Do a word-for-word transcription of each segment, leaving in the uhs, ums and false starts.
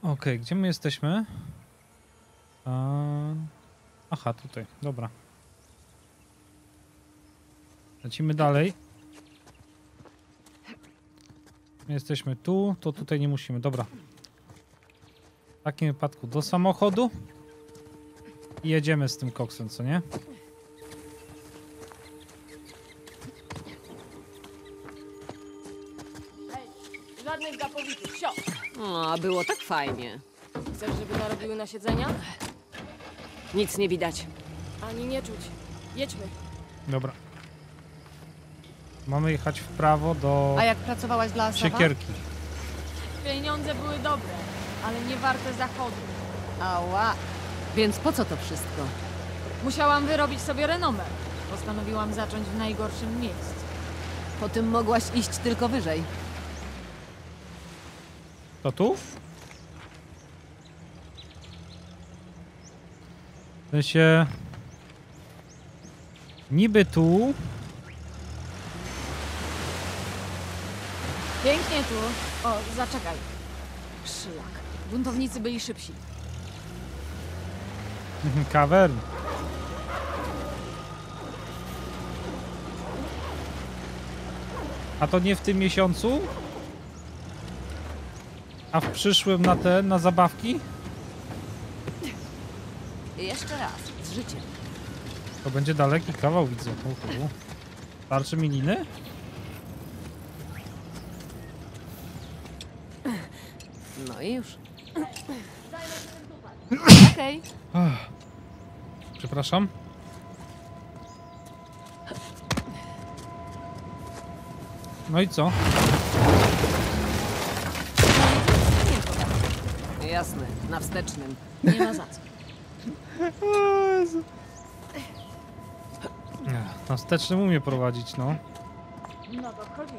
Okej, gdzie my jesteśmy? A... Aha, tutaj, dobra. Lecimy dalej. My jesteśmy tu, to tutaj nie musimy, dobra. W takim wypadku do samochodu i jedziemy z tym koksem, co nie? Hej, żadnych zapowitych, sio! O, było tak fajnie. Chcesz, żeby narobiły na siedzenia? Nic nie widać. Ani nie czuć. Jedźmy. Dobra. Mamy jechać w prawo do A jak pracowałaś dla Asawa? siekierki. Pieniądze były dobre, ale nie warte zachodu. Ała. Więc po co to wszystko? Musiałam wyrobić sobie renomę. Postanowiłam zacząć w najgorszym miejscu. Po tym mogłaś iść tylko wyżej. To tu? W sensie... Niby tu... Pięknie tu. O, zaczekaj. Szlak. Buntownicy byli szybsi. Kawern. A to nie w tym miesiącu? A w przyszłym na te, na zabawki? Jeszcze raz, z życiem. To będzie daleki kawał, widzę. Uhu. Starczy mi liny? No i już. Okej. Ach. Przepraszam. No i co? Jasne, na wstecznym. Nie ma za co. Ech, na wstecznym umie prowadzić, no. No to wchodzimy.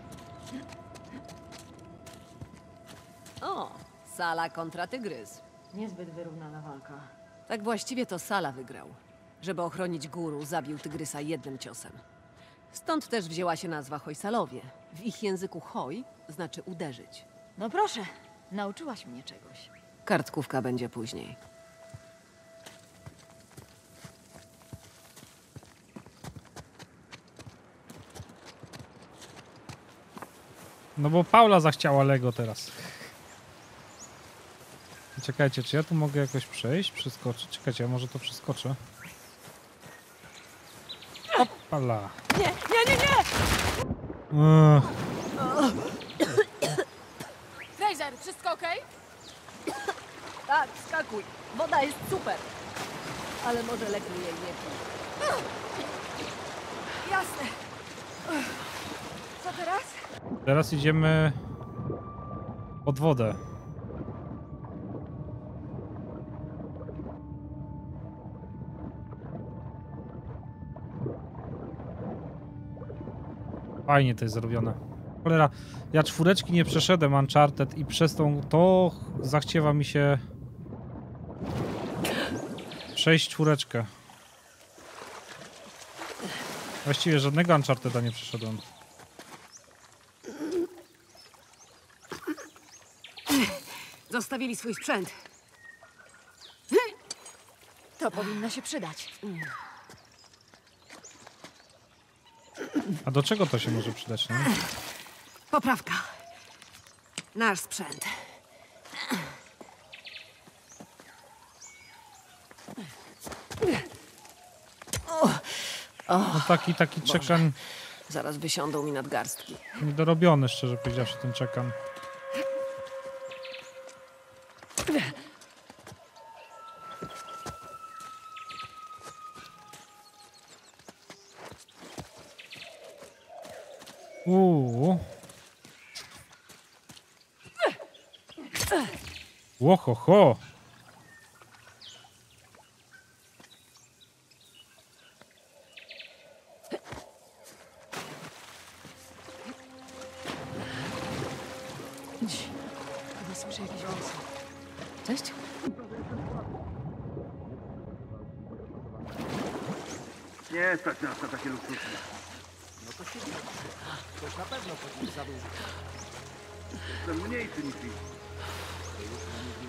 O, Sala kontra Tygrys. Niezbyt wyrównana walka. Tak właściwie to Sala wygrał. Żeby ochronić guru, zabił Tygrysa jednym ciosem. Stąd też wzięła się nazwa Hojsalowie. W ich języku hoj znaczy uderzyć. No proszę, nauczyłaś mnie czegoś. Kartkówka będzie później. No bo Paula zachciała Lego teraz. Czekajcie, czy ja tu mogę jakoś przejść, przeskoczyć? Czekajcie, ja może to przeskoczę. Opala. Nie, nie, nie, nie! Ech, Fraser, wszystko okej? Tak, skakuj. Woda jest super. Ale może lepiej jej nie pić. Jasne. Co teraz? teraz idziemy pod wodę. Fajnie to jest zrobione. Cholera, ja czwóreczki nie przeszedłem Uncharted i przez tą to zachciewa mi się przejść czwóreczkę. Właściwie żadnego Uncharteda nie przeszedłem. Zostawili swój sprzęt. To powinno się przydać. A do czego to się może przydać, nie? Poprawka. Nasz sprzęt. No taki, taki czekan Zaraz wysiądą mi nadgarstki. niedorobiony, szczerze powiedziawszy, ten czekan. Uuu. Łohoho. Chyba słyszę jakieś głosy. Cześć. Nie stać nas na takie luksusy. No to się dzieje. Ktoś na pewno płacił za dużo. Jestem mniejszy niż ich. To już na nich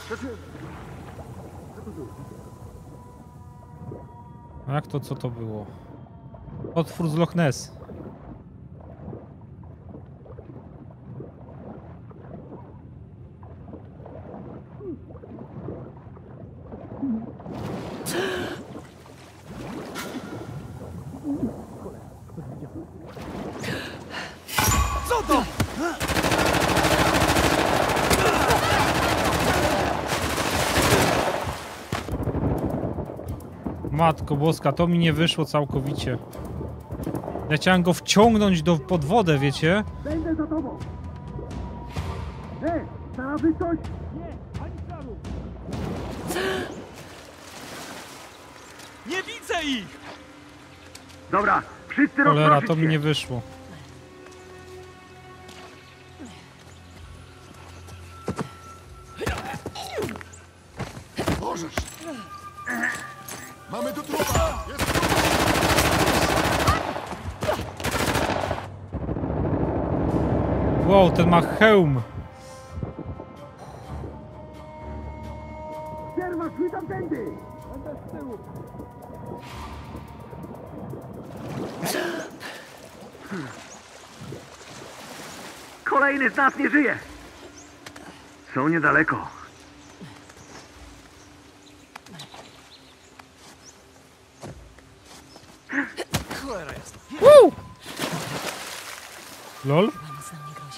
A jak to, co to było? Otwór z Loch Ness. Co to? Matko boska, to mi nie wyszło całkowicie. Ja chciałem go wciągnąć do, pod wodę, wiecie? Będę za tobą! Ej, znalazłeś coś? Nie widzę ich! Dobra, wszyscy Cholera, rozproszyć to mi się. nie wyszło. Możesz! Mamy tu trupa! Jest Wow, ten ma hełm. Sierwa, szli tamtędy! Będę z tyłu. Kolejny z nas nie żyje! Są niedaleko. Cholera jasna. Lol? Nic nam nie grozi.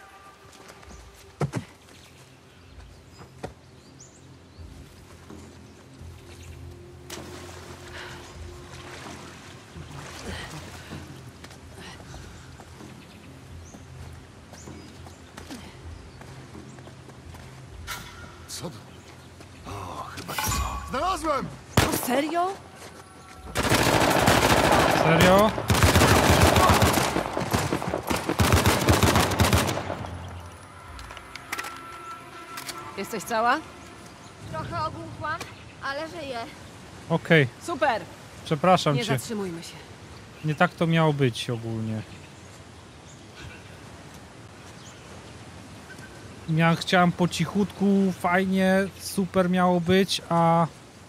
Co to? O, chyba to są. Znalazłem! O, serio? Serio? Jesteś cała? Trochę ogłuchłam, ale żyję. Okej, Super! przepraszam Nie cię. zatrzymujmy się. Nie tak to miało być ogólnie. Ja chciałem po cichutku, fajnie, super miało być, a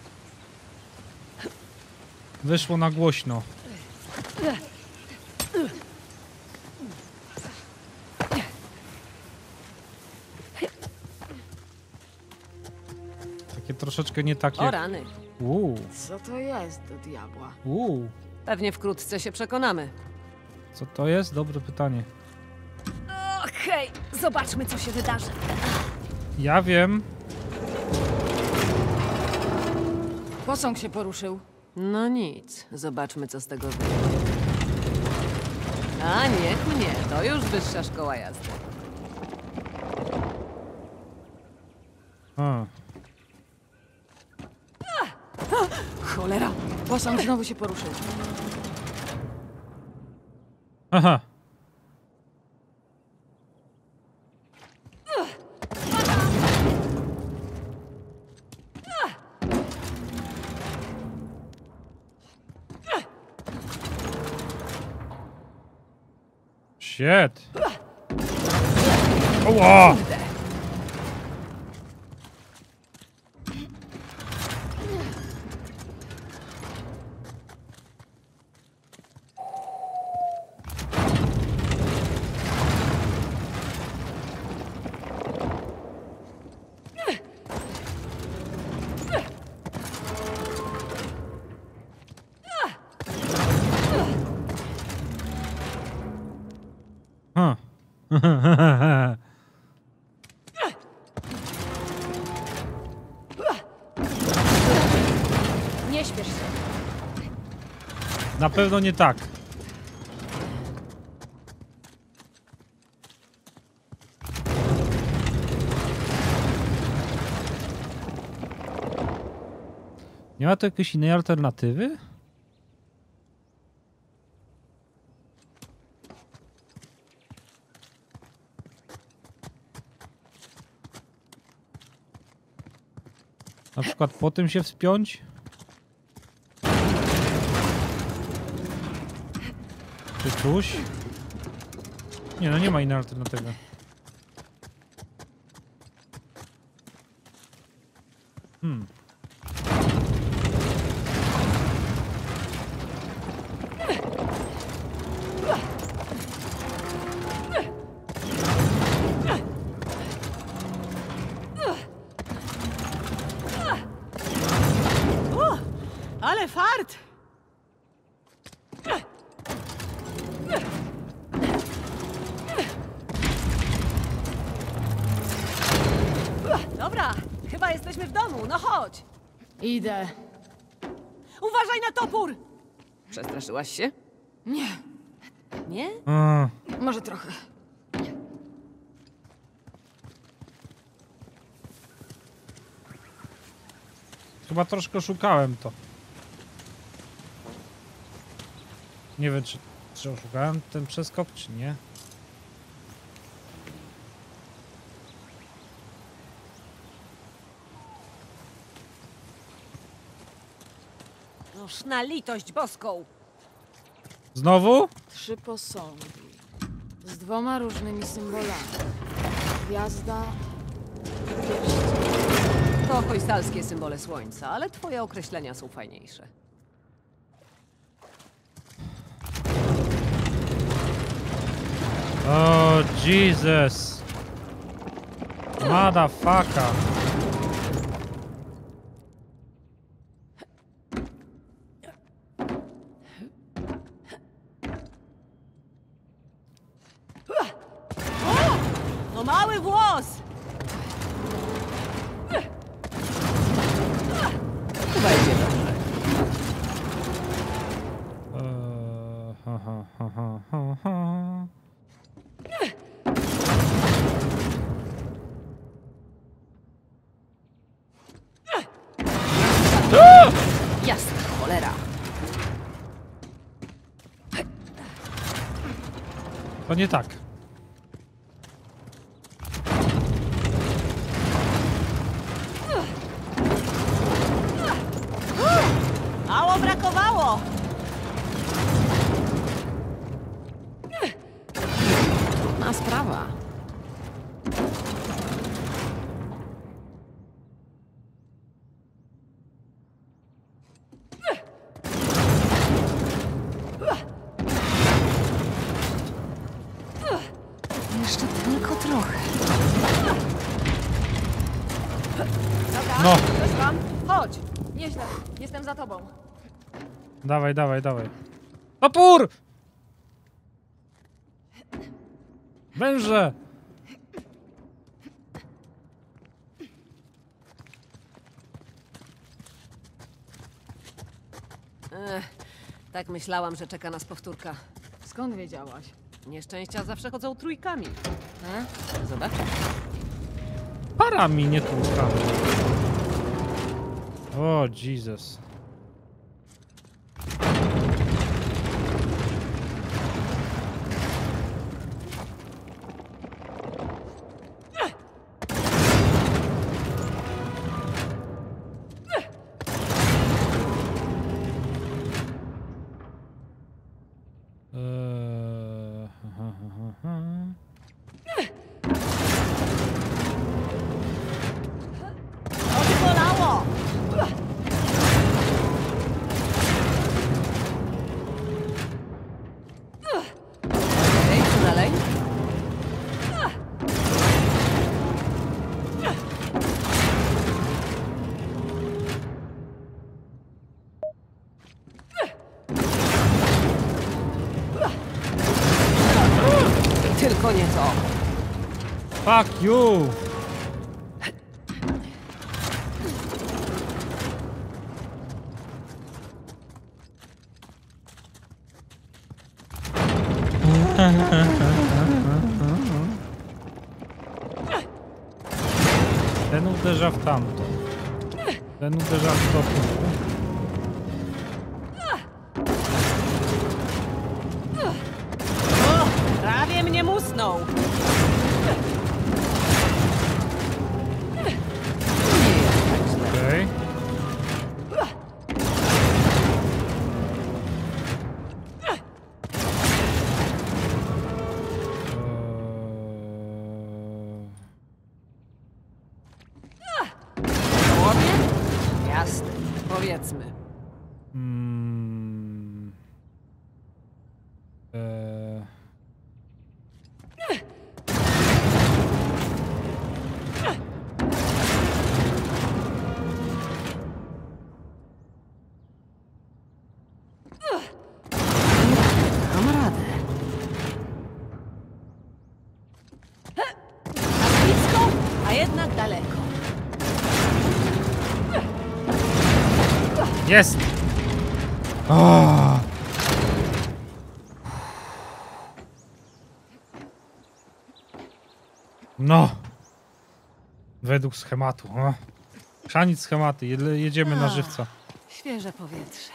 wyszło na głośno. Takie troszeczkę nie takie. O rany. Uuu, Co to jest do diabła? uuu. Pewnie wkrótce się przekonamy. Co to jest? Dobre pytanie. Okej, zobaczmy, co się wydarzy. Ja wiem. Posąg się poruszył. No nic, zobaczmy, co z tego wyjdzie. A niech mnie, to już wyższa szkoła jazdy. A. Cholera! Posąg znowu się poruszył. Aha. Shit. Oła! Huh. Nie śpiesz się. Na pewno nie tak. Nie ma tu jakiejś innej alternatywy? Na przykład po tym się wspiąć? Czy coś? Nie, no nie ma innej alternatywy. Hmm. O, ale fart! Dobra, chyba jesteśmy w domu, no chodź! Idę. Uważaj na topór! Przestraszyłaś się? Nie, Nie? A, może trochę. chyba troszkę szukałem to. Nie wiem, czy, czy oszukałem ten przeskok, czy nie. Noż na litość boską! Znowu? Trzy posągi. Z dwoma różnymi symbolami. Gwiazda. pierścień. To hojsalskie symbole słońca, ale twoje określenia są fajniejsze. O, Jesus. Motherfucker. No mały włos! Chyba idzie dobrze. Eee, ha, ha, ha, ha, ha, ha. Jasna cholera. To nie tak. Mało brakowało! Trudna sprawa. Jeszcze tylko trochę. Dobra, No. weszłam. Chodź. Nieźle. Jestem za tobą. Dawaj, dawaj, dawaj. Topór! Węże! Ech, tak myślałam, że czeka nas powtórka. Skąd wiedziałaś? Nieszczęścia zawsze chodzą trójkami. E? Zobaczysz. Parami, nie tłukami. O, Jesus. Eee, ha, ha, ha, ha. Odbolało! Okej, co dalej? Tylko nie to. Fuck you! Ten uderza w tamto. Ten uderza w to. O, prawie mnie musnął. Nie jest tak źle. Okej. Eee, Ładnie? Jasne, powiedzmy. Mm. Eee. Mam radę. A blisko, a jednak daleko. Jest! O! No! Według schematu. O. Chrzanić schematy, jedle- jedziemy na żywca. Świeże powietrze.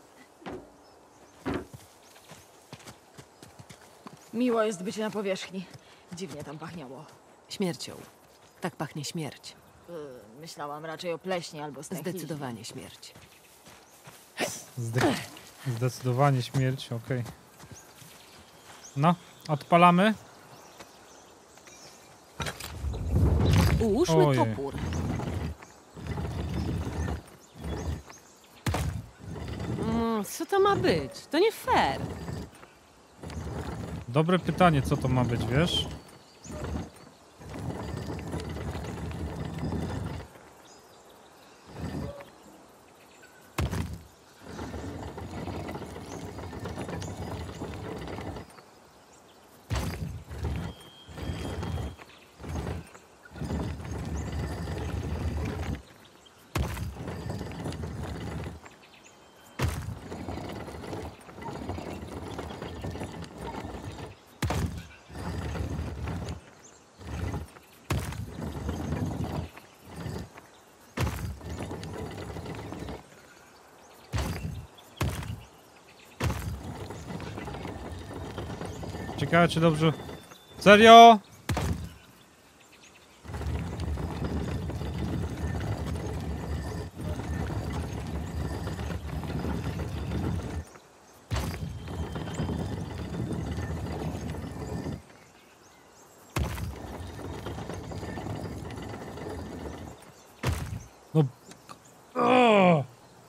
Miło jest być na powierzchni. Dziwnie tam pachniało. Śmiercią. Tak pachnie śmierć. Yy, myślałam raczej o pleśni albo stęchliznie. Zdecydowanie śmierć. Zde- zdecydowanie śmierć, okej. No, odpalamy. Ułóżmy Ojej. topór. Mm, co to ma być? To nie fair. Dobre pytanie, co to ma być, wiesz? Ciekawe, czy dobrze... Serio? No... O!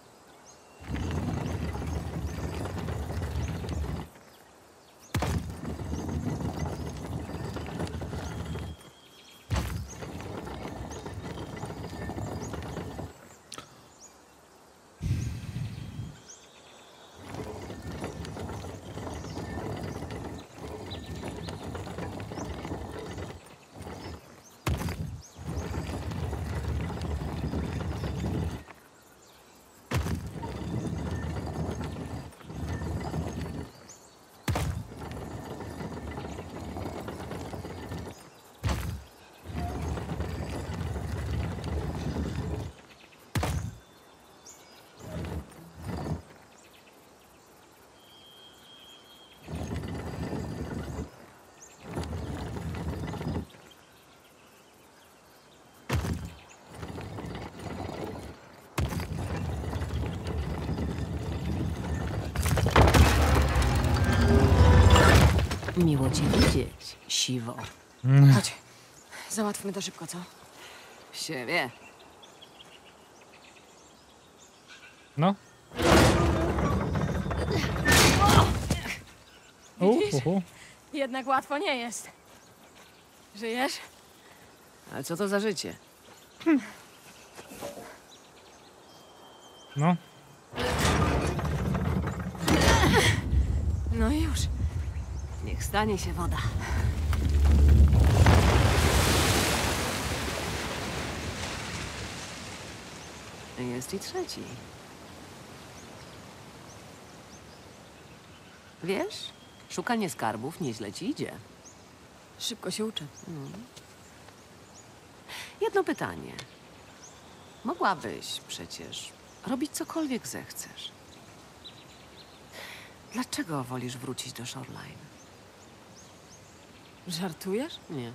Miło cię widzieć, siwo. Chodź. Załatwmy to szybko, co? Się wie. No. U, Widzisz? u, u. Jednak łatwo nie jest. Żyjesz? Ale co to za życie? No. No i już. Niech stanie się woda. Jest i trzeci. Wiesz, szukanie skarbów nieźle ci idzie. Szybko się uczę. Jedno pytanie. Mogłabyś przecież robić cokolwiek zechcesz. Dlaczego wolisz wrócić do Shoreline? Żartujesz? Nie.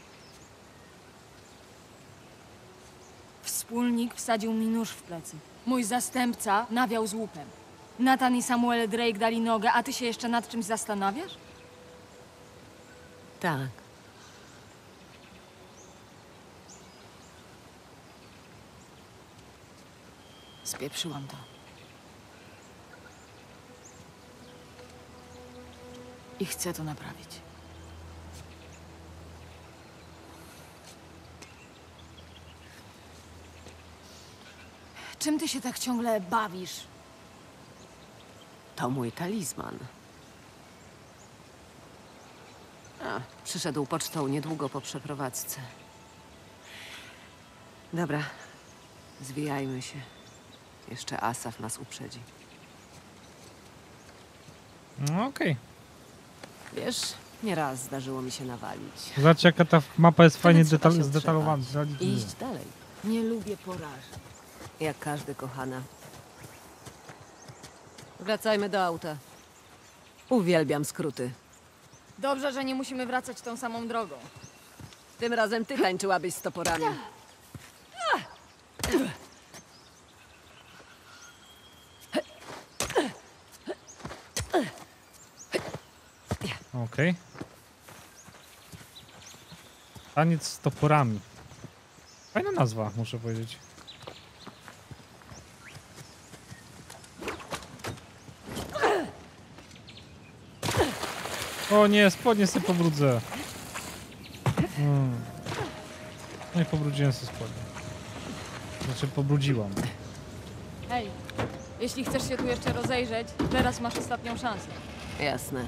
Wspólnik wsadził mi nóż w plecy. Mój zastępca nawiał z łupem. Nathan i Samuel Drake dali nogę, a ty się jeszcze nad czymś zastanawiasz? Tak. Spieprzyłam to. I chcę to naprawić. Czym ty się tak ciągle bawisz? To mój talizman. A, przyszedł pocztą niedługo po przeprowadzce. Dobra, zwijajmy się. Jeszcze Asaf nas uprzedzi. No okej. Wiesz, nieraz zdarzyło mi się nawalić. Zobaczcie, jaka ta mapa jest fajnie trzeba detal się zdetalowana. Iść dalej. Nie lubię porażek. Jak każdy, kochana. Wracajmy do auta. Uwielbiam skróty. Dobrze, że nie musimy wracać tą samą drogą. Tym razem ty tańczyłabyś z toporami. Okej. Taniec z toporami. Fajna nazwa, muszę powiedzieć. O nie, spodnie sobie pobrudzę. Hmm. No i pobrudziłem sobie spodnie. Znaczy pobrudziłam. Hej, jeśli chcesz się tu jeszcze rozejrzeć, teraz masz ostatnią szansę. Jasne.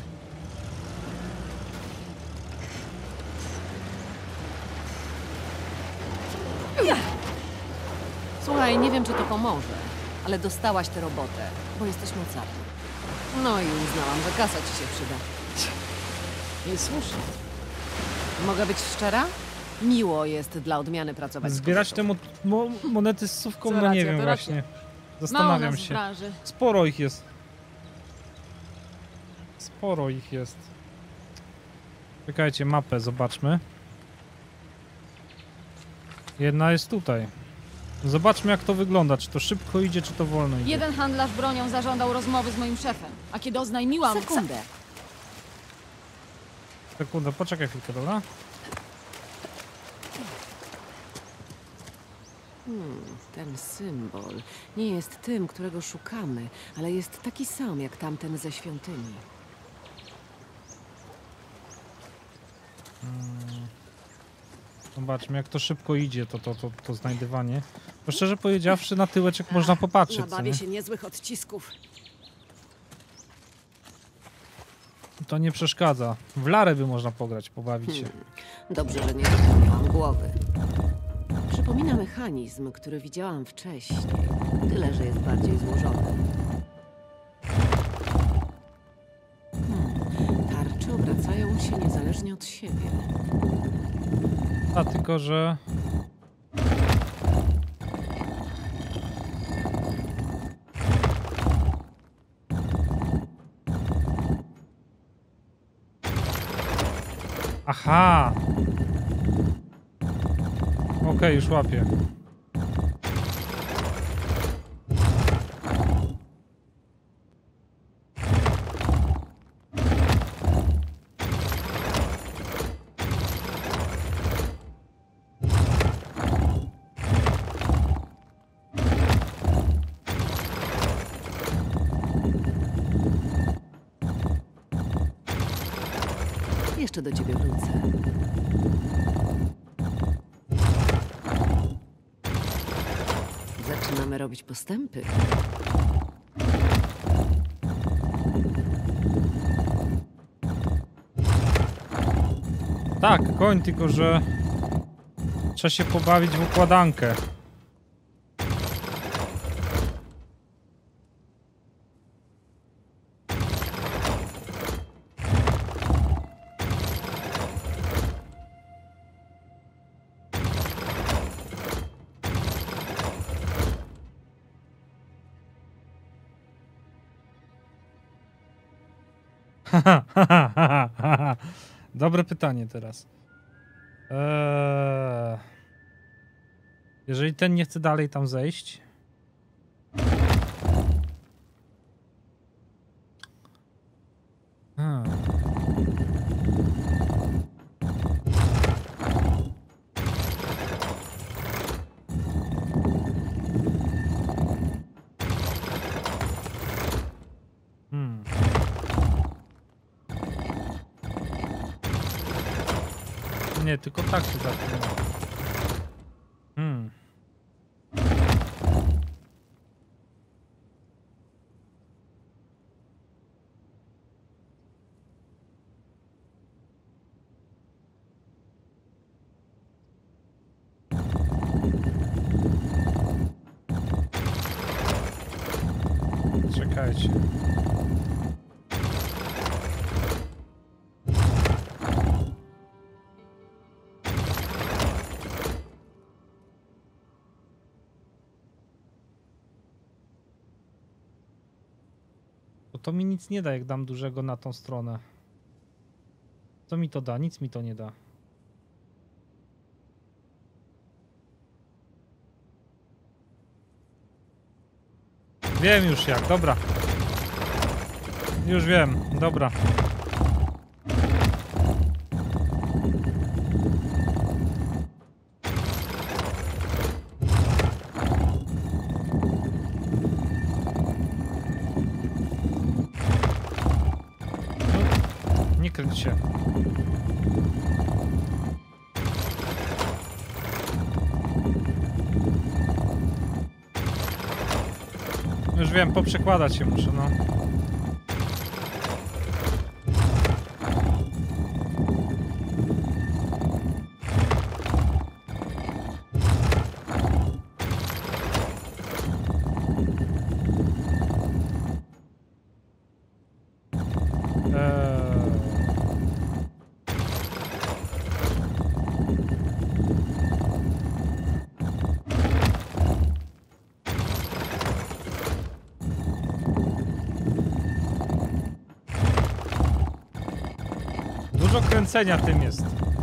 Słuchaj, nie wiem, czy to pomoże, ale dostałaś tę robotę, bo jesteś mocarny. No i uznałam, że kasa ci się przyda. I słusznie. Mogę być szczera? Miło jest dla odmiany pracować z Zbierać te kobietą. mo mo monety z sówką, Co no nie racja, wiem to właśnie. Mało Zastanawiam nas w się. branży. Sporo ich jest. Sporo ich jest. Czekajcie, mapę zobaczmy. Jedna jest tutaj. Zobaczmy, jak to wygląda. Czy to szybko idzie, czy to wolno idzie. Jeden handlarz bronią zażądał rozmowy z moim szefem, a kiedy oznajmiłam... Sekundę. Sekundę, poczekaj chwilkę, dobra? Hmm, ten symbol nie jest tym, którego szukamy, ale jest taki sam jak tamten ze świątyni. Zobaczmy, jak to szybko idzie, to, to, to, to znajdywanie. Bo szczerze powiedziawszy, na tyłeczek można popatrzeć, co Nabawię nie? się niezłych odcisków. To nie przeszkadza. W larę by można pograć, pobawić się. Hmm. Dobrze, że nie zapomniałam głowy. Przypomina mechanizm, który widziałam wcześniej. Tyle, że jest bardziej złożony. Hmm. Tarcze obracają się niezależnie od siebie. A tylko, że... Aha! Okej, już łapię. Jeszcze do ciebie wrócę. Zaczynamy robić postępy. Tak, koń, tylko że... Trzeba się pobawić w układankę. Dobre pytanie teraz. Eee... Jeżeli ten nie chce dalej tam zejść. Hmm. Nie, tylko tak się zaczyna. Hmm. Czekajcie. Bo to mi nic nie da, jak dam dużego na tą stronę. Co mi to da? Nic mi to nie da. Wiem już jak, dobra. Już wiem, dobra. No, nie kręć się. Już wiem, poprzekładać się muszę, no. Dużo kręcenia tym jest.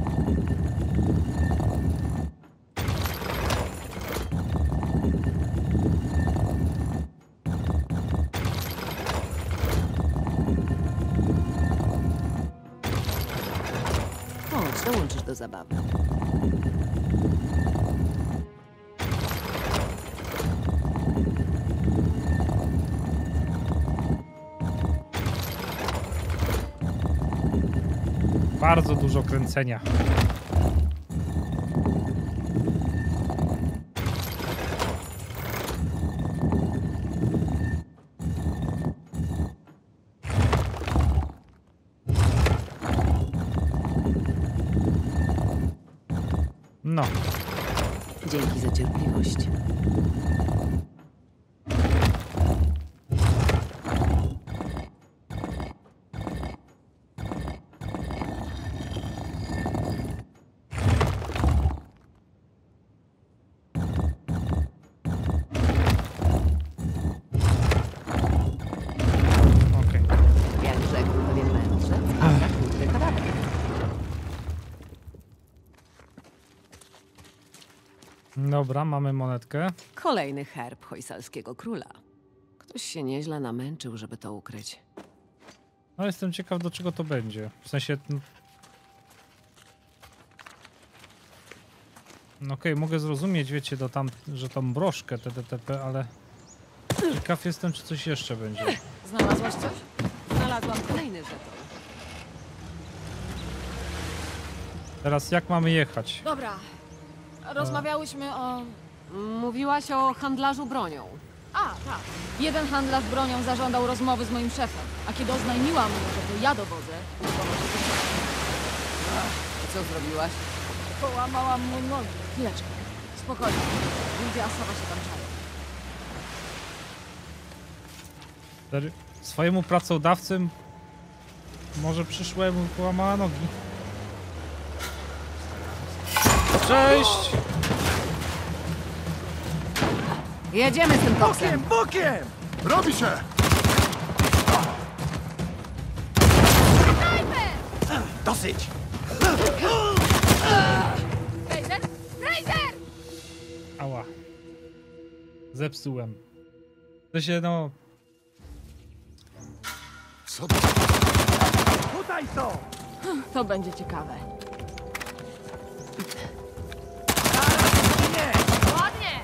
Chodź, dołączysz do zabawy. Bardzo dużo kręcenia. No. Dzięki za cierpliwość. Okej. Jak rzekł pewien mędrzec, a tak kurde kadawer. Dobra, mamy monetkę. Kolejny herb hojsalskiego króla. Ktoś się nieźle namęczył, żeby to ukryć. No jestem ciekaw, do czego to będzie. W sensie... No okej, mogę zrozumieć, wiecie, do tam, że tą broszkę T T T P, ale... Ciekaw jestem, czy coś jeszcze będzie. Znalazłaś coś? Znalazłam kolejny żeton. Teraz jak mamy jechać? Dobra. Rozmawiałyśmy o... Mówiłaś o handlarzu bronią. A, tak. Jeden handlarz bronią zażądał rozmowy z moim szefem, a kiedy oznajmiłam mu, że to ja dowodzę, I co zrobiłaś? połamałam mu nogi. Chwileczkę. Spokojnie. Ludzie Asawa się tam czają. Serio? Swojemu pracodawcy może przyszłemu połamała nogi. Cześć! Jedziemy z tym koksem. Bokiem, bokiem! Robi się! Dosyć! Fraser! Fraser! Ała. Zepsułem. To się no... Co to? Tutaj są! To będzie ciekawe. Nie! Ładnie!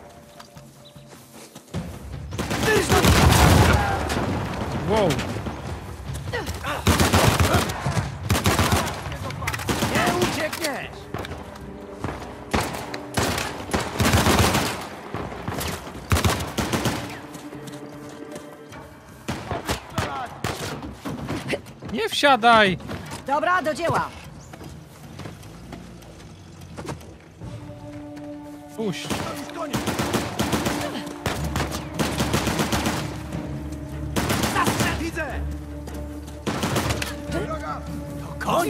Wow! Nie uciekniesz! siadaj! Dobra, do dzieła. Puść. Widzę! Droga! To koń!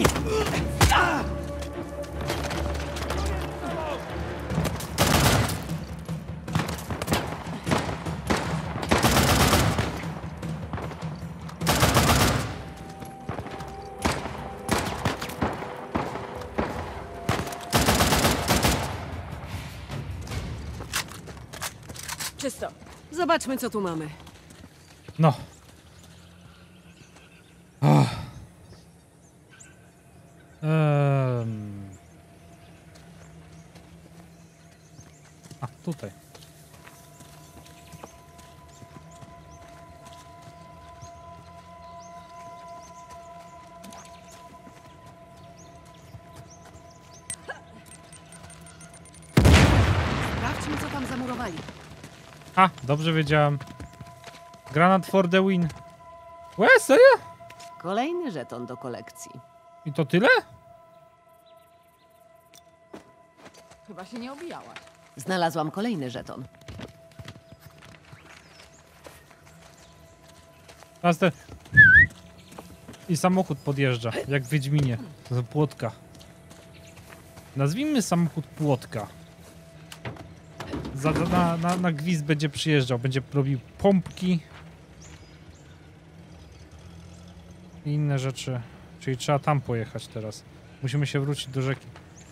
Czysto. Zobaczmy, co tu mamy. No. Oh. Um. A, tutaj. Sprawdźmy, co tam zamurowali. A, dobrze wiedziałem. Granat for the win. Łe, serio? Kolejny żeton do kolekcji. I to tyle? Chyba się nie obijałaś. Znalazłam kolejny żeton. Teraz te... I samochód podjeżdża, jak w Wiedźminie. To płotka. Nazwijmy samochód płotka. Za, za, na, na, na gwizd będzie przyjeżdżał, będzie robił pompki. I inne rzeczy. Czyli trzeba tam pojechać teraz. Musimy się wrócić do rzeki.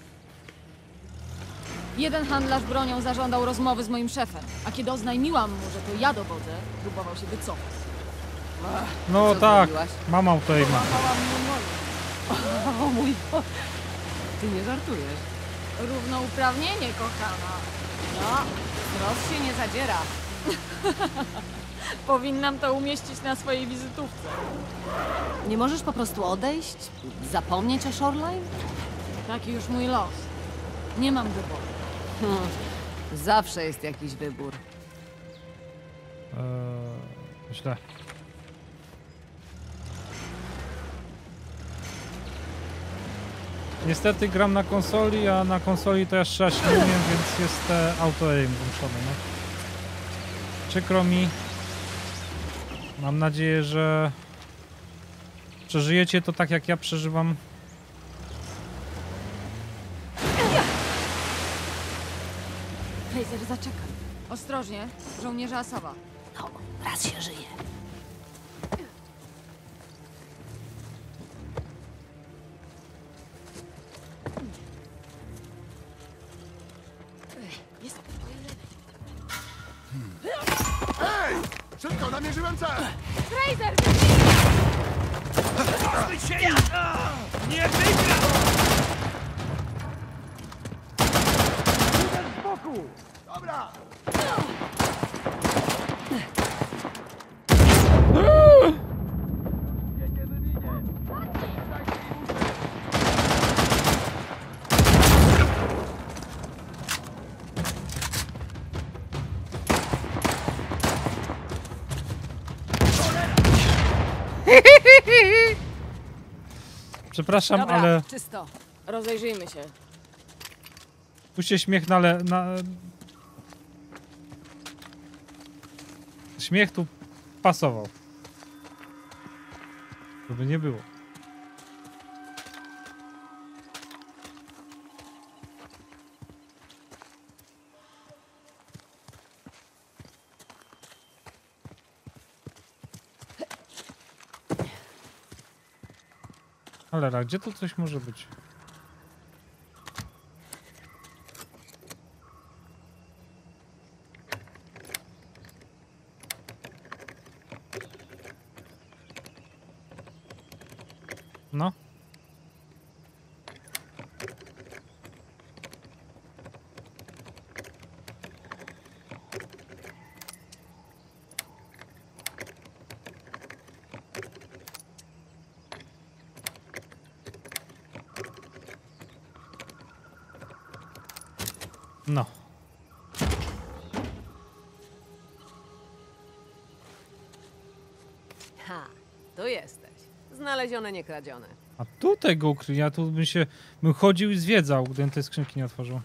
Jeden handlarz bronią zażądał rozmowy z moim szefem, a kiedy oznajmiłam mu, że to ja dowodzę, próbował się wycofać. No Co tak, zrobiłaś? mam auto i ma. Łapała mnie moje. O mój Boże. Ty nie żartujesz. Równouprawnienie, kochana. No, wzrost się nie zadziera. Powinnam to umieścić na swojej wizytówce. Nie możesz po prostu odejść? Zapomnieć o Shoreline? Taki już mój los. Nie mam wyboru. Hmm. Zawsze jest jakiś wybór. Eee, źle. Niestety gram na konsoli, a na konsoli to ja strzelać nie umiem, więc jest te auto aim włączone, no. Przykro mi. Mam nadzieję, że przeżyjecie to tak, jak ja przeżywam. Fraser, zaczekaj. Ostrożnie, żołnierze Asawa. No, raz się żyje. Hej! Szybko, namierzyłem cel! Fraser! Zwycięż! Nie wygra! Uderz z boku! Dobra! Nie, nie wywinie! Przepraszam, Dobra, ale czysto. Rozejrzyjmy się. puśćcie śmiech na, le, na... Śmiech tu pasował. Żeby nie było. Cholera, gdzie tu coś może być? No. No. Ha, tu jesteś. Znaleźć znalezione, nie kradzione. A tutaj go ukryli, ja tu bym się... bym chodził i zwiedzał, gdybym tej skrzynki nie otworzył.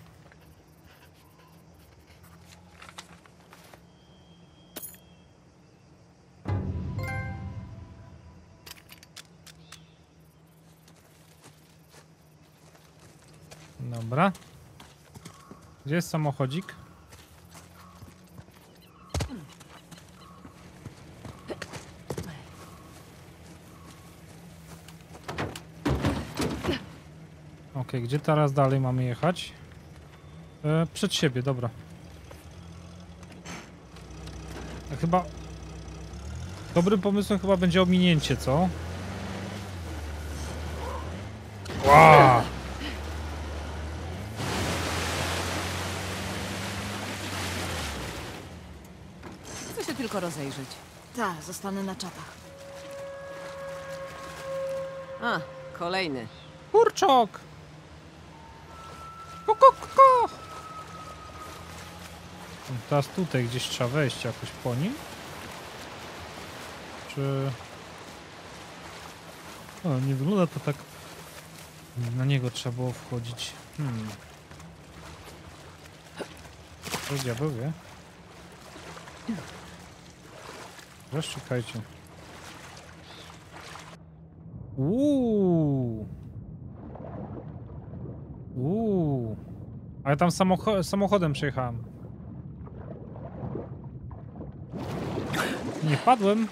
Dobra. Gdzie jest samochodzik? Okej, gdzie teraz dalej mamy jechać? E, przed siebie, dobra. A chyba... Dobrym pomysłem chyba będzie ominięcie, co? Wow! Chcę się tylko rozejrzeć. Tak, zostanę na czatach. A, kolejny. Kurczok! Ko, ko, ko, ko. Teraz tutaj gdzieś trzeba wejść jakoś po nim. Czy... O, nie wygląda to tak... Na niego trzeba było wchodzić. Hmm. Co diabeł wie? Weź, czekajcie. Uuu. Uuu. Ale tam samocho samochodem przejechałem. Nie wpadłem.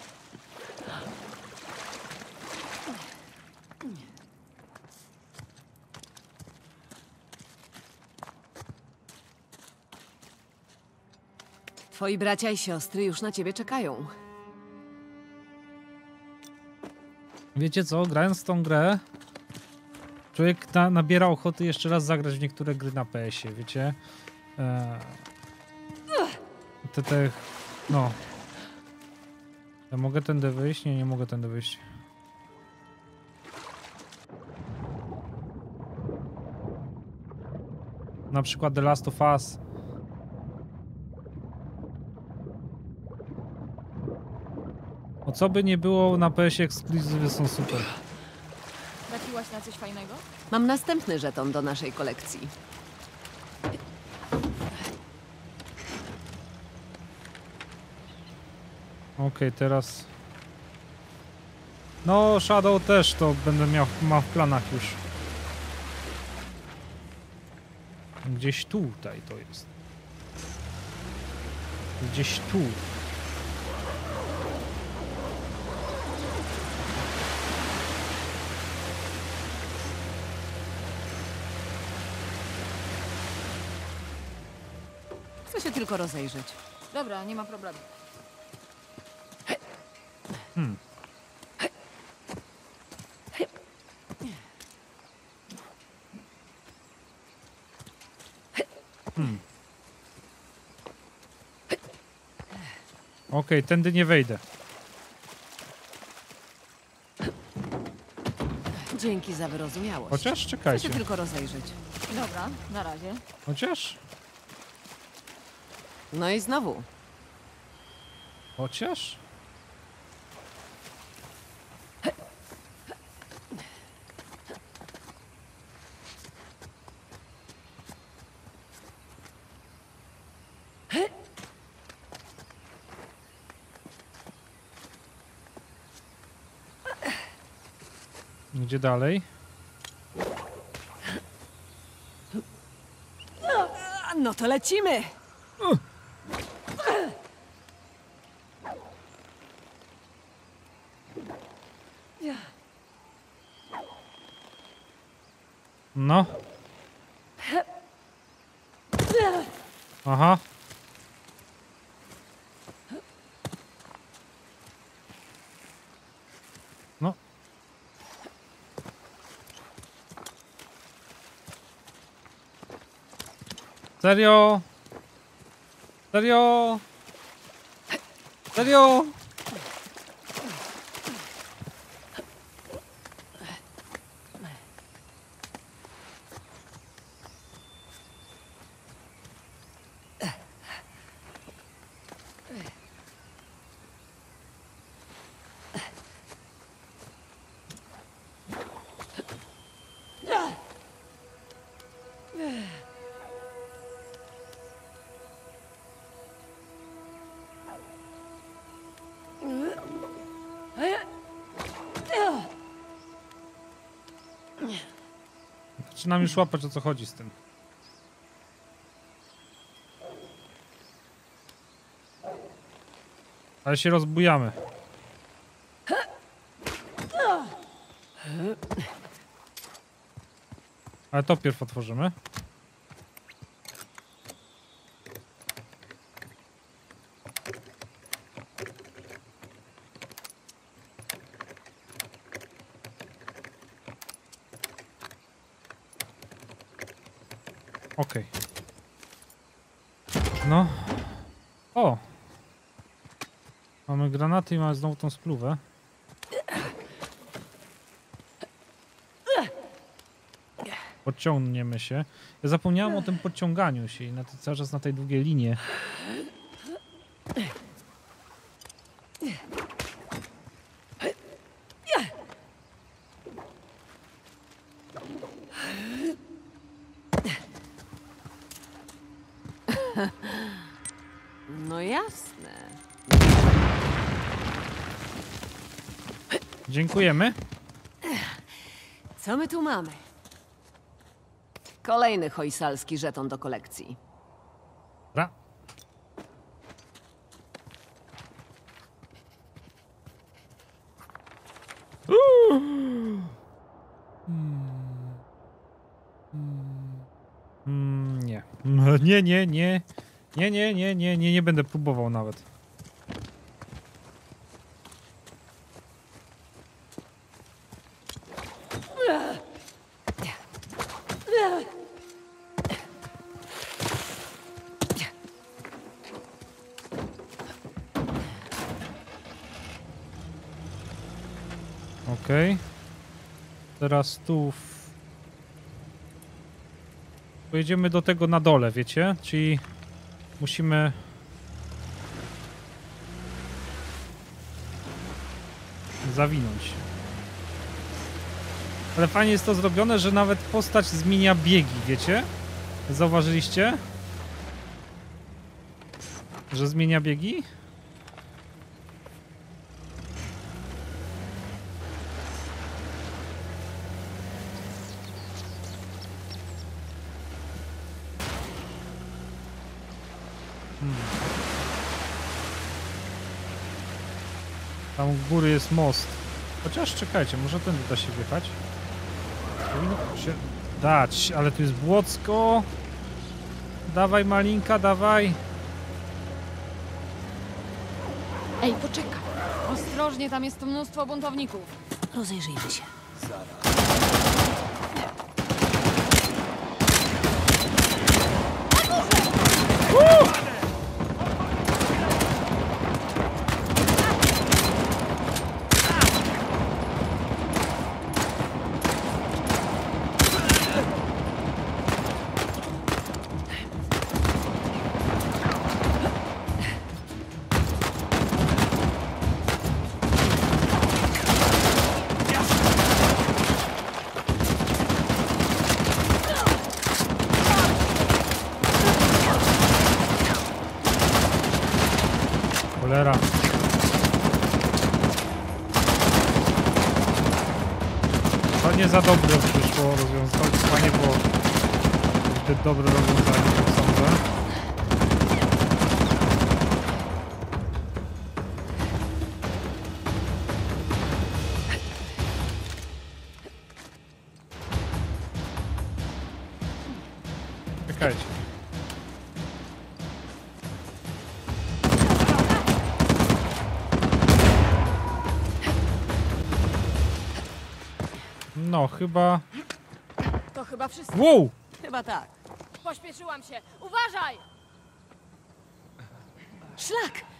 Twoi bracia i siostry już na ciebie czekają. Wiecie co? Grając w tą grę, człowiek na, nabiera ochoty jeszcze raz zagrać w niektóre gry na P S ie, wiecie? Eee, te, te, no. Ja mogę tędy wyjść? Nie, nie mogę tędy wyjść. Na przykład The Last of Us. O co by nie było, na P S ie ekskluzywy są super. Trafiłaś na coś fajnego? Mam następny żeton do naszej kolekcji. Okej, okay, teraz... No, Shadow też to będę miał ma w planach już. Gdzieś tutaj to jest. Gdzieś tu. Chcę się tylko rozejrzeć. Dobra, nie ma problemu. Hmm. Hmm. Okej, okay, tędy nie wejdę. Dzięki za wyrozumiałość. Chociaż Chcę czekajcie. się tylko rozejrzeć. Dobra, na razie. Chociaż? No i znowu. Chociaż? Gdzie dalej? No to lecimy! No. Aha. No. Serio? Serio? Serio? Zaczynam już łapać, o co chodzi z tym. Ale się rozbujamy. Ale to pierw otworzymy. Okej. No. O! Mamy granaty i mamy znowu tą spluwę. Podciągniemy się. Ja zapomniałem o tym podciąganiu się i na to cały czas na tej długiej linie. No jasne. Dziękujemy. Co my tu mamy? Kolejny hojsalski żeton do kolekcji. Ra. Mm, nie. Nie, nie, nie. Nie, nie, nie, nie, nie, nie będę próbował nawet. Okej. Okay. Teraz tu w... pojedziemy do tego na dole, wiecie? Czyli musimy... zawinąć. Ale fajnie jest to zrobione, że nawet postać zmienia biegi, wiecie? Zauważyliście? Że zmienia biegi? Hmm. Tam u góry jest most. Chociaż czekajcie, może tędy da się wjechać? Powinno się dać, ale tu jest błocko. Dawaj malinka, dawaj. Ej, poczekaj. Ostrożnie, tam jest mnóstwo buntowników. Rozejrzyjmy się. Cholera. To nie za dobre przyszło rozwiązanie. To nie było zbyt dobre rozwiązanie, jak sądzę. Czekajcie. No, chyba... To chyba wszystko. Wow! Chyba tak. Pośpieszyłam się. Uważaj! Szlak!